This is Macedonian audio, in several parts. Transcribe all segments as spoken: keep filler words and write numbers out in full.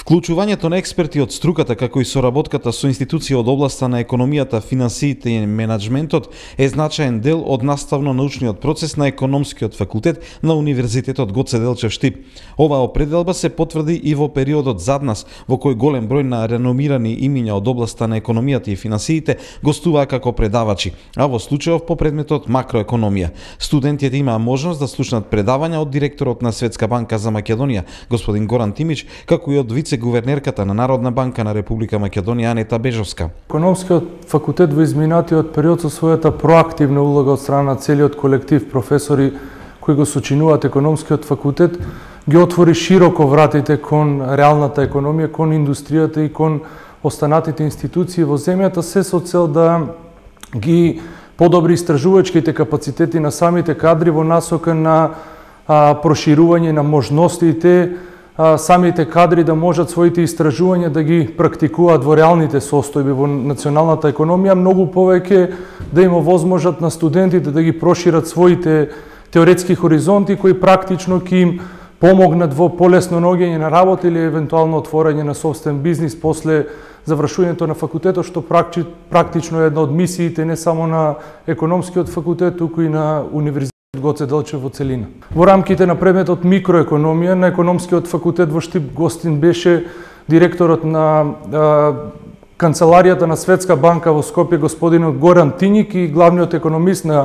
Вклучувањето на експерти од струката, како и соработката со институции од областа на економијата, финансиите и менаџментот е значаен дел од наставно-научниот процес на економскиот факултет на Универзитетот Гоце Делчев Штип. Оваа определба се потврди и во периодот зад нас, во кој голем број на реномирани имиња од областа на економијата и финансиите гостуваа како предавачи, а во случајов по предметот макроекономија. Студентите имаа можност да слушнат предавања од директорот на Светска банка за Македонија, господин Горан Тимич, како и од вице-гувернерката на Народна банка на Република Македонија Анета Бежовска. Економскиот факултет во изминатиот период со својата проактивна улога од страна на целиот колектив професори кои го сочинуваат економскиот факултет ги отвори широко вратите кон реалната економија, кон индустријата и кон останатите институции во земјата, се со цел да ги подобри истражувачките капацитети на самите кадри во насока на а, проширување на можностите а, самите кадри да можат своите истражувања да ги практикуваат во реалните состојби во националната економија, многу повеќе да има возможност на студентите да ги прошират своите теоретски хоризонти кои практично ќе им помогнат во полесно наоѓање на работа или евентуално отворање на собствен бизнис после завршувањето на факултетот, што практично е една од мисиите не само на економскиот факултет, туку и на Универзитетот Гоце Делчев во целина. Во рамките на предметот микроекономија на економскиот факултет во Штип гостин беше директорот на а, канцеларијата на Светска банка во Скопје господинот Горан Тињик и главниот економист на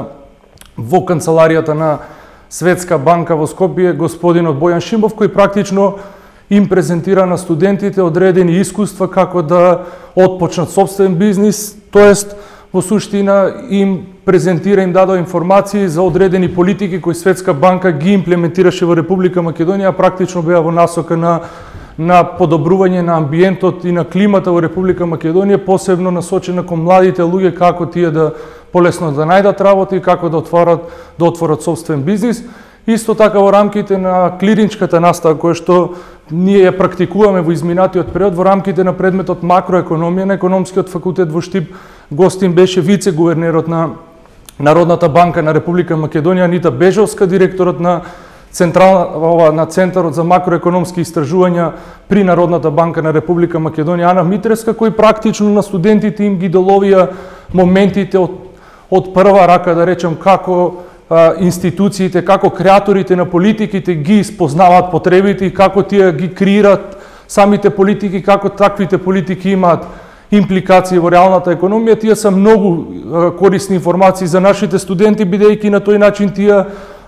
во канцеларијата на Светска банка во Скопје господинот Бојан Шимбов, кој практично им презентира на студентите одредени искуства како да отпочнат собствен бизнис, тоест во суштина им презентира, им дадо информации за одредени политики кои Светска банка ги имплементираше во Република Македонија, практично беа во насока на на подобрување на амбиентот и на климата во Република Македонија, посебно насочена кон младите луѓе како тие да полесно да најдат работа и како да отворат да отворат собствен бизнис. Исто така во рамките на клиринчката настава која што ние ја практикуваме во изминатиот период во рамките на предметот макроекономија на економскиот факултет во Штип, гостин беше вице-гувернерот на Народната банка на Република Македонија Анита Бежовска, директорот на Централна на Центарот за макроекономски истражувања при Народната банка на Република Македонија Ана Митреска, кој практично на студентите им ги доловија моментите од од прва рака, да речем, како а, институциите, како креаторите на политиките ги спознаваат потребите и како тие ги креират самите политики, како таквите политики имаат импликации во реалната економија. Тие се многу а, корисни информации за нашите студенти, бидејќи на тој начин тие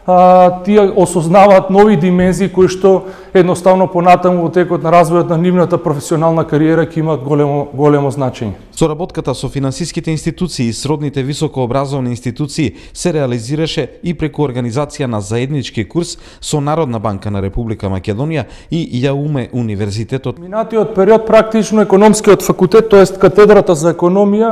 а, тие осознаваат нови димензии кои што едноставно понатаму во текот на развојот на нивната професионална кариера ќе имаат големо големо значење. Соработката со финансиските институции и сродните високообразовни институции се реализираше и преку организација на заеднички курс со Народна банка на Република Македонија и ЈАУМЕ Универзитетот. Минатиот период практично економскиот факултет, тоест катедрата за економија,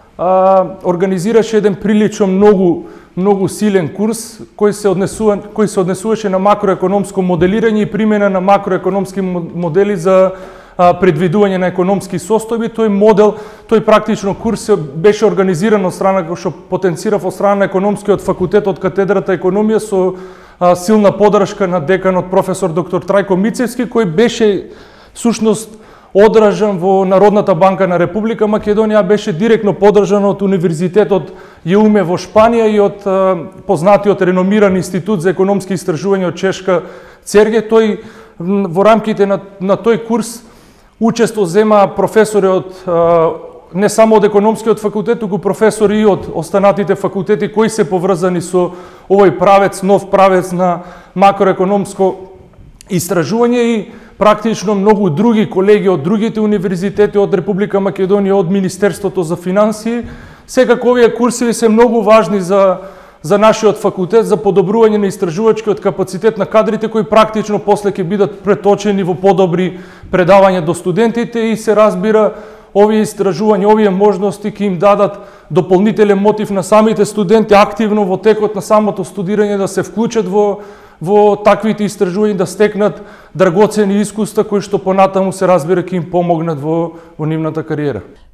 а, организираше еден прилично многу многу силен курс кој се однесува кој се однесуваше на макроекономско моделирање и примена на макроекономски модели за а, предвидување на економски состојби. Тој модел, тој практично курс беше организиран од страна кој што потенцирав од страна на економскиот факултет од катедрата економија со а, силна поддршка на деканот професор доктор Трајко Мицевски, кој беше сушност одражан во Народната банка на Република Македонија, беше директно поддржан од Универзитетот ЈАУМЕ во Шпанија и од а, познатиот реномиран институт за економски истражувања од Чешка ЦЕРГЕ. Тој во рамките на, на тој курс учество зема професори од а, не само од економскиот факултет, туку професори и од останатите факултети кои се поврзани со овој правец, нов правец на макроекономско истражување и практично многу други колеги од другите универзитети од Република Македонија, од Министерството за финансии. Секако овие курсеви се многу важни за за нашиот факултет, за подобрување на истражувачкиот капацитет на кадрите кои практично после ќе бидат преточени во подобри предавања до студентите и се разбира овие истражувања, овие можности ќе им дадат дополнителен мотив на самите студенти активно во текот на самото студирање да се вклучат во во таквите истражувања, да стекнат драгоцени искуства кои што понатаму се разбира ќе им помогнат во во нивната кариера.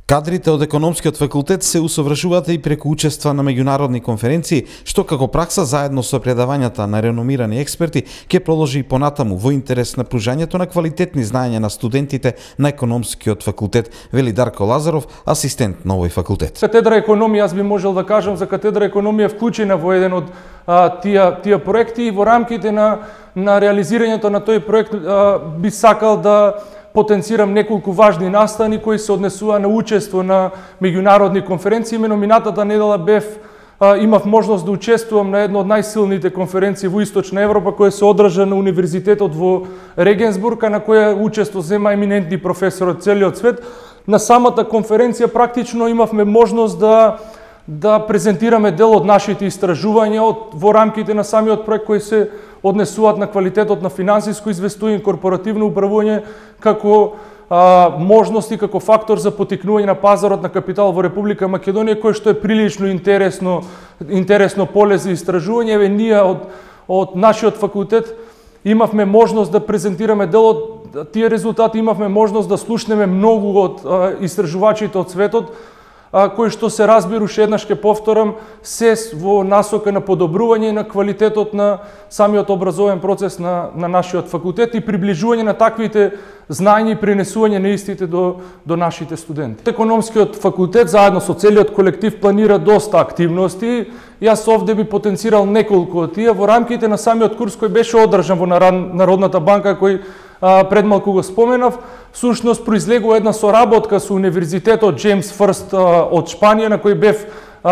Кадрите од економскиот факултет се усовршуваат и преку учества на меѓународни конференции, што како пракса заедно со предавањата на реномирани експерти ќе продолжи и понатаму во интерес на пружањето на квалитетни знаења на студентите на економскиот факултет, вели Дарко Лазаров, асистент на овој факултет. Катедра економија, аз би можел да кажам за катедра економија вклучена во еден од а, тие тие проекти и во рамките на на реализирањето на тој проект а, би сакал да потенцирам неколку важни настани кои се однесува на учество на меѓународни конференции. Имено минатата недела бев а, имав можност да учествувам на една од најсилните конференции во Источна Европа која се одржа на Универзитетот во Регенсбург, а на која учество зема еминентни професори од целиот свет. На самата конференција практично имавме можност да да презентираме дел од нашите истражувања од во рамките на самиот проект кои се однесуваат на квалитетот на финансиско известување и корпоративно управување како а, можности, како фактор за потикнување на пазарот на капитал во Република Македонија, кој што е прилично интересно интересно поле за истражување. Еве ние од од нашиот факултет имавме можност да презентираме дел од тие резултати, имавме можност да слушнеме многу од а, истражувачите од светот, кои што се разбируше, еднаш ке повторам, се во насока на подобрување на квалитетот на самиот образовен процес на, на нашиот факултет и приближување на таквите знаења и пренесување на истите до, до нашите студенти. Економскиот факултет заедно со целиот колектив планира доста активности. Јас овде би потенцирал неколку од тие во рамките на самиот курс кој беше одржан во Народната банка, кој пред малку го споменав. Всушност произлегува една соработка со Универзитетот Джеймс Фрст од Шпанија, на кој бев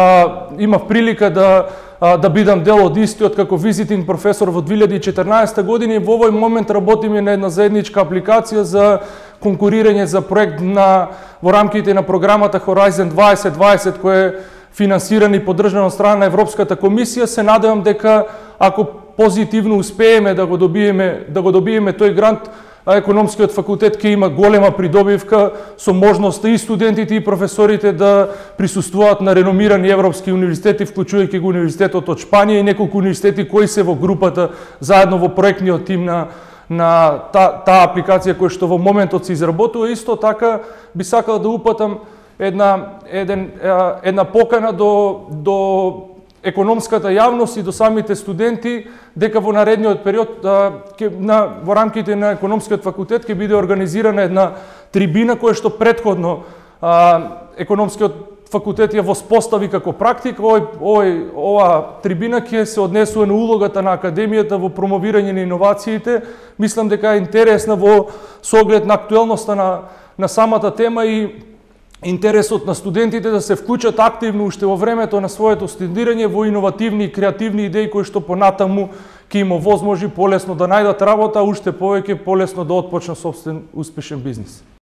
имав прилика да да бидам дел од истиот како визитинг професор во две илјади и четрнаесета година и во овој момент работиме на една заедничка апликација за конкурирање за проект на во рамките на програмата Horizon дваесет дваесет, кој е финансиран и поддржан од страна на Европската комисија. Се надевам дека ако позитивно успееме да го добиеме да го добиеме тој грант, економскиот факултет ќе има голема придобивка со можноста и студентите и професорите да присуствуваат на реномирани европски универзитети, вклучувајќи го Универзитетот од Шпанија и неколку универзитети кои се во групата заедно во проектниот тим на на таа та апликација која што во моментот се изработува. Исто така би сакал да упатам една еден една покана до до економската јавност и до самите студенти дека во наредниот период а, ке, на, во рамките на економскиот факултет ќе биде организирана една трибина која што предходно а, економскиот факултет ја воспостави како практика. Овој, овој, ова трибина ќе се однесува на улогата на академијата во промовирање на иновациите. Мислам дека е интересна во соглед на актуелноста на, на самата тема и интересот на студентите да се вклучат активно уште во времето на своето студирање во иновативни и креативни идеи кои што понатаму ќе им овозможи полесно да најдат работа, уште повеќе полесно да отпочнат собствен успешен бизнис.